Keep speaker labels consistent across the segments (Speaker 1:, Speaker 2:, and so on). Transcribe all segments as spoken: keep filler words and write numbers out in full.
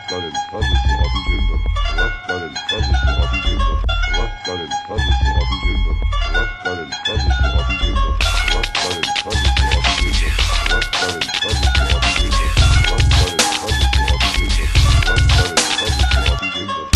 Speaker 1: Rastgalen Tarsus'lu abicimdir. Rastgalen Tarsus'lu abicimdir. Rastgalen Tarsus'lu abicimdir. Rastgalen Tarsus'lu abicimdir. Rastgalen Tarsus'lu abicimdir. Rastgalen Tarsus'lu abicimdir. Rastgalen Tarsus'lu abicimdir. Rastgalen Tarsus'lu abicimdir.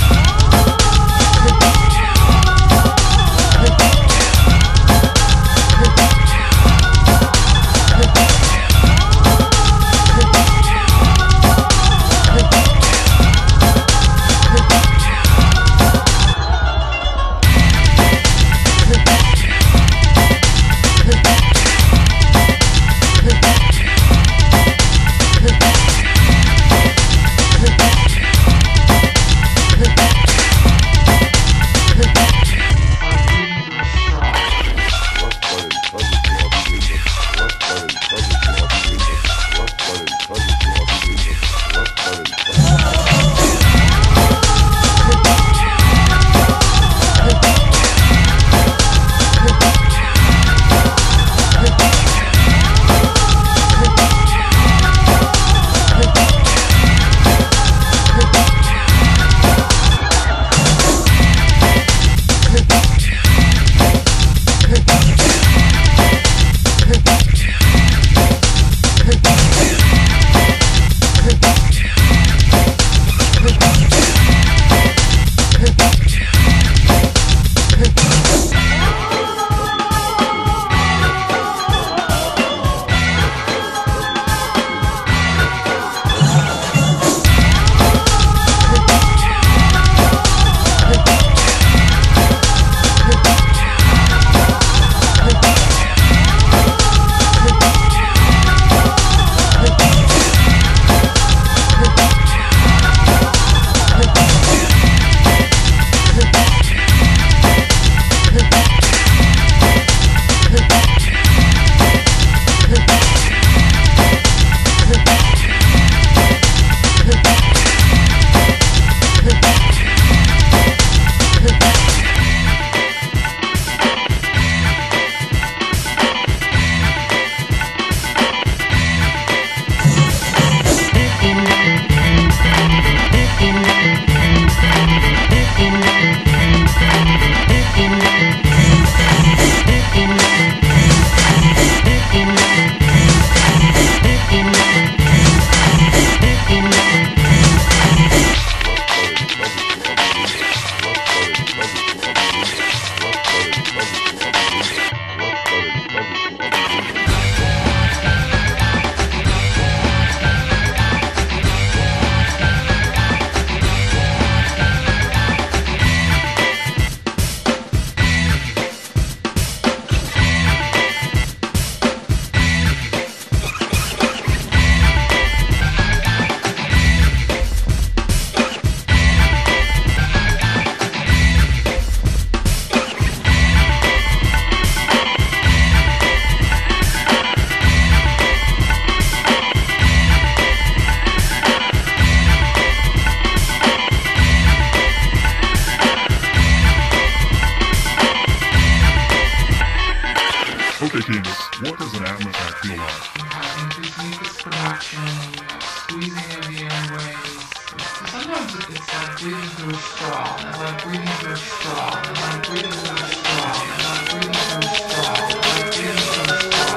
Speaker 2: Okay, Candace, what does an asthmatic feel like?
Speaker 3: Having increased mucus production, you know, squeezing of the airways. Sometimes it's like breathing through a straw, and it's like breathing through a straw, and it's like breathing through a straw, and it's like breathing through a straw, and it's like breathing through a straw.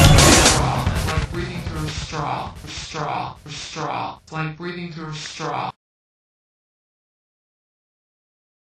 Speaker 3: Straw, straw, straw. It's like breathing through a straw.